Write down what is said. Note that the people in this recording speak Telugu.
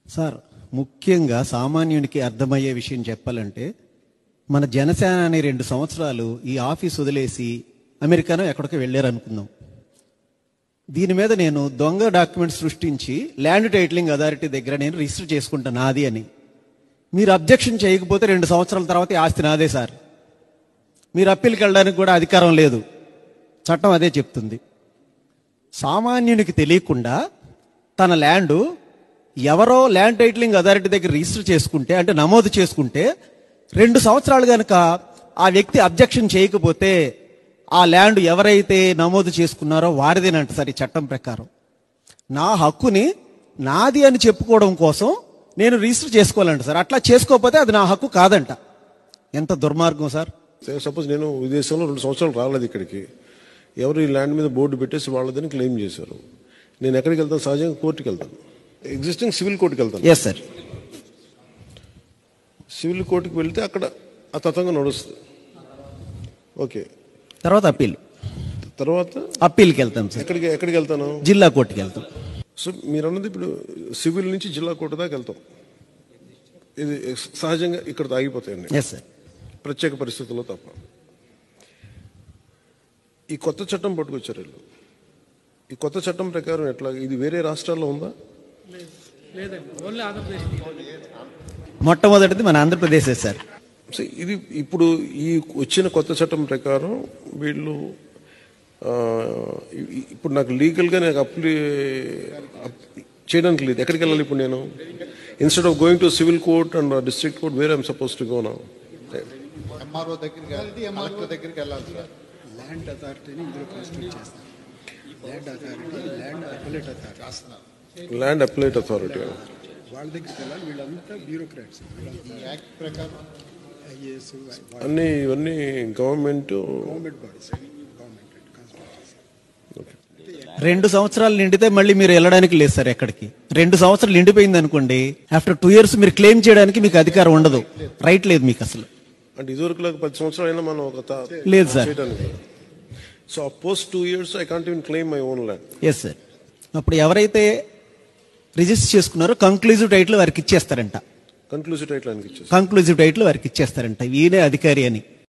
సార్, ముఖ్యంగా సామాన్యునికి అర్థమయ్యే విషయం చెప్పాలంటే, మన జనసేన అనే 2 సంవత్సరాలు ఈ ఆఫీస్ వదిలేసి అమెరికానో ఎక్కడికి వెళ్ళారు అనుకుందాం. దీని మీద నేను దొంగ డాక్యుమెంట్స్ సృష్టించి ల్యాండ్ టైటిలింగ్ అథారిటీ దగ్గర నేను రిజిస్టర్ చేసుకుంటాను నాది అని. మీరు అబ్జెక్షన్ చేయకపోతే 2 సంవత్సరాల తర్వాత ఈ ఆస్తి నాదే సార్. మీరు అప్పీల్కి వెళ్ళడానికి కూడా అధికారం లేదు, చట్టం అదే చెప్తుంది. సామాన్యునికి తెలియకుండా తన ల్యాండ్ ఎవరో ల్యాండ్ టైటిలింగ్ అథారిటీ దగ్గర రిజిస్టర్ చేసుకుంటే, అంటే నమోదు చేసుకుంటే, 2 సంవత్సరాలు కనుక ఆ వ్యక్తి అబ్జెక్షన్ చేయకపోతే ఆ ల్యాండ్ ఎవరైతే నమోదు చేసుకున్నారో వారిదేనంట సార్ ఈ చట్టం ప్రకారం. నా హక్కుని నాది అని చెప్పుకోవడం కోసం నేను రిజిస్టర్ చేసుకోవాలంట సార్. అట్లా చేసుకోకపోతే అది నా హక్కు కాదంట. ఎంత దుర్మార్గం సార్. సపోజ్ నేను విదేశంలో 2 సంవత్సరాలు రాలేదు ఇక్కడికి, ఎవరు ఈ ల్యాండ్ మీద బోర్డు పెట్టేసి వాళ్ళదని క్లెయిమ్ చేశారు. నేను ఎక్కడికి వెళ్తాను? సహజంగా కోర్టుకి వెళ్తాను, ఎగ్జిస్టింగ్ సివిల్ కోర్టుకి వెళ్తాను. Yes sir. సివిల్ కోర్టుకి వెళ్తే అక్కడ ఆ తతంగా నడుస్తుంది. ఓకే, తర్వాత అప్పీల్కి వెళ్తాం సార్. ఎక్కడికి వెళ్తాను? జిల్లా కోర్టుకి వెళ్తాం. సో మీరు అన్నది ఇప్పుడు సివిల్ నుంచి జిల్లా కోర్టు దాకా వెళ్తాం. ఇది సహజంగా ఇక్కడ ఆగిపోతాయండి. Yes sir. ప్రత్యేక పరిస్థితుల్లో తప్ప. ఈ కొత్త చట్టం పట్టుకొచ్చారు వీళ్ళు. ఈ కొత్త చట్టం ప్రకారం ఎట్లా? ఇది వేరే రాష్ట్రాల్లో ఉందా? మొట్టమొదటిది మన ఆంధ్రప్రదేశ్ సార్. సో ఇది ఇప్పుడు ఈ వచ్చిన కొత్త చట్టం ప్రకారం వీళ్ళు ఇప్పుడు నాకు లీగల్గా నాకు అప్లై చేయడానికి లేదు. ఎక్కడికి వెళ్ళాలి ఇప్పుడు నేను? Instead of going to civil court and district court, where I'm suppose to go now? MRO దగ్గరికి కలెక్టర్ దగ్గరికి వెళ్ళాలి సార్. ల్యాండ్ అథారిటీని ఇందులో కాన్స్టిట్యూట్ చేస్తాం. Land authority, land appellate authority చేస్తున్నాం. ల్యాండ్ అప్లైట్ అథారిటీ వాళ్ళ దగ్గరికి వెళ్ళాలి. వీళ్ళంతా బ్యూరోక్రాట్స్. ఈ యాక్ట్ ప్రకారం ఐఏఎస్ అన్ని ఇవన్నీ గవర్నమెంట్ బాడీస్. 2 సంవత్సరాలు నిండితే మళ్ళీ మీరు వెళ్ళడానికి లేదు సార్ ఎక్కడికి. 2 సంవత్సరాలు నిండిపోయింది అనుకోండి, ఆఫ్టర్ 2 years మీరు క్లెయిమ్ చేయడానికి మీకు అధికారం ఉండదు, రైట్ లేదు మీకు అసలు. అంటే ఇదివరకు 10 సంవత్సరాలు అయినా మనం ఒక లేదు sir. So post 2 years I can't even claim my own land. Yes sir. అప్పుడు ఎవరైతే రిజిస్టర్ చేసుకున్నారో కంక్లూజివ్ టైటిల్ వారికి ఇచ్చేస్తారంట. కంక్లూజివ్ టైటిల్ ఆయనకి ఇచ్చేస్తారు. కంక్లూజివ్ టైటిల్ వారికి ఇచ్చేస్తారంట, ఈయనే అధికారి అని.